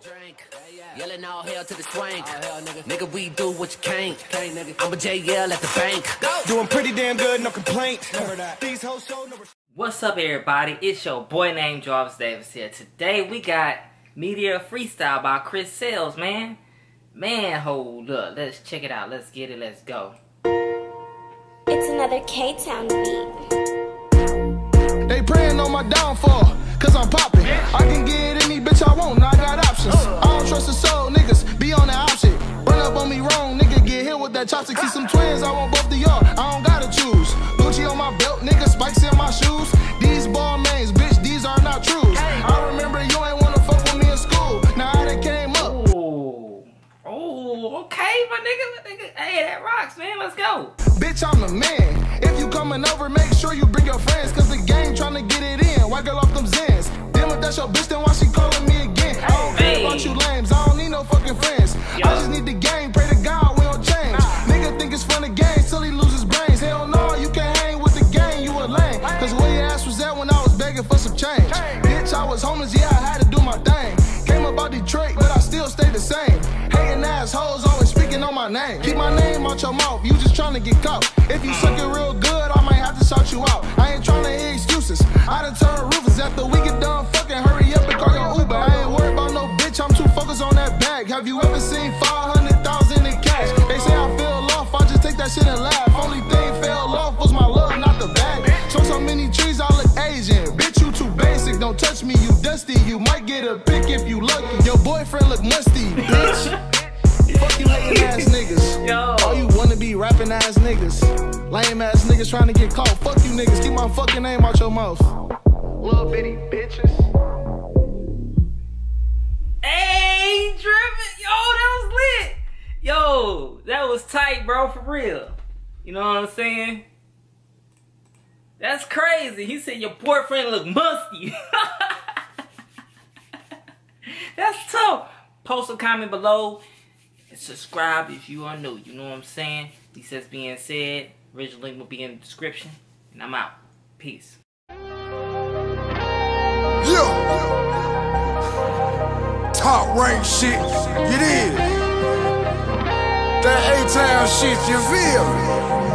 drink. Yelling all hell to the swank. Nigga, we do what you can't. I'm a JL at the bank. Doing pretty damn good, no complaint. These hoes show no. What's up, everybody? It's your boy named Jarvis Davis here. Today we got Media Freestyle by Chris Sales, man. Man, hold up. Let's check it out. Let's get it. Let's go. It's another K-Town beat. They praying on my downfall, cause I'm poppin'. I can get any bitch I want, I got options. I don't trust the soul, niggas be on the option. Run up on me wrong, nigga, get hit with that chopstick. See some twins, I want both of y'all, I don't gotta choose. Gucci on my belt, nigga, spikes in my shoes. These ball names, bitch, these are not truths. I remember you ain't wanna fuck with me in school. Now I done came up. Oh, okay, my nigga. Hey, that rocks, man. Let's go. Bitch, I'm the man. If you coming over, make sure you bring your friends, cause the game tryna get it in. White girl off them Zans. Damn, if that's your bitch, then why she calling me again? I don't care about you lames, I don't need no fucking friends. I just need the game, pray to God we don't change. Nigga think it's fun to game till he loses brains. Hell no, you can't hang with the gang, you a lame. Cause where your ass was at when I was begging for some change. Bitch, I was homeless, yeah, I had to do my thing. Came about Detroit, but I still stay the same. Hating assholes always speaking on my name. Keep my name out your mouth, you just tryna get caught. If you suck it real good, I might have to shout you out. I ain't tryna hear excuses, I done turned roofers. After we get done fucking, hurry up and call your Uber. I ain't worried about no bitch, I'm too focused on that bag. Have you ever seen 500,000 in cash? They say I fell off, I just take that shit and laugh. Only thing fell off was my love, not the bag. So many trees, I look Asian. Bitch, you too basic, don't touch me, you dusty. You might get a pick if you lucky. Your boyfriend look musty, bitch. Fuck you hating ass niggas. Yo. All you wanna be rapping ass niggas. Lame ass niggas trying to get caught. Fuck you niggas, keep my fucking name out your mouth. Little bitty bitches. Hey, drippin'. Yo, that was lit. Yo, that was tight, bro, for real. You know what I'm saying? That's crazy. He said your boyfriend look musty. That's tough. Post a comment below and subscribe if you are new. You know what I'm saying? He says being said. Original link will be in the description. And I'm out. Peace. Yeah. Top rank shit. It is. That A-Town shit, you feel?